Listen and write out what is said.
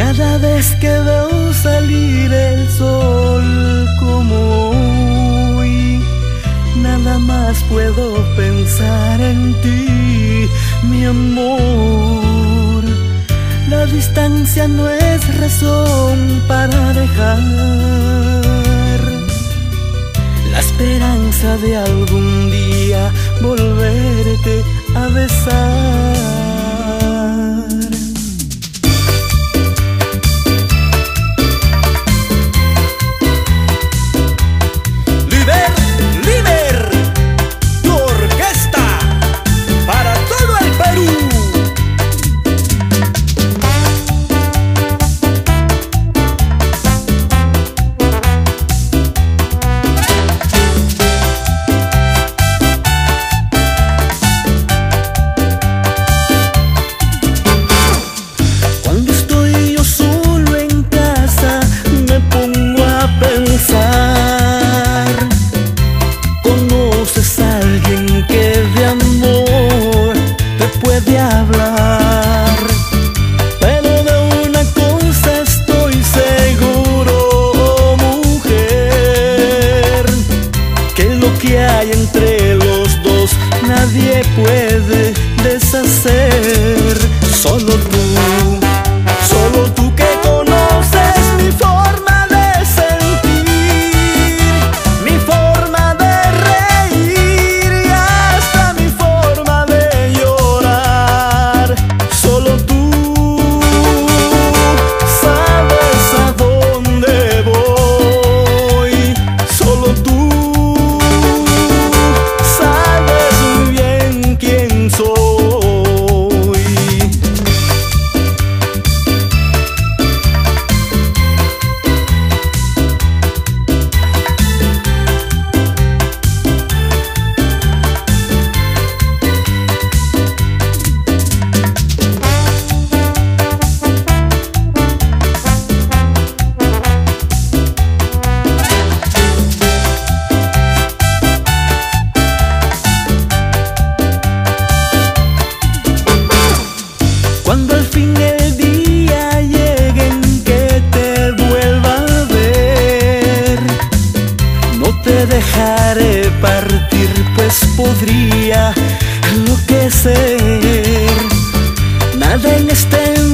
Cada vez que veo salir el sol como hoy, nada más puedo pensar en ti, mi amor. La distancia no es razón para dejar la esperanza de algún día volverte a besar. ¿Conoces a alguien que de amor te puede hablar? Pero de una cosa estoy seguro, mujer, que lo que hay entre los dos nadie puede deshacer. Solo tú que conoces mi forma de sentir, mi forma de reír y hasta mi forma de llorar. Solo tú sabes a dónde voy. Solo tú sabes muy bien quién soy. Cuando al fin el día llegue en que te vuelva a ver, no te dejaré partir, pues podría enloquecer. Nada en este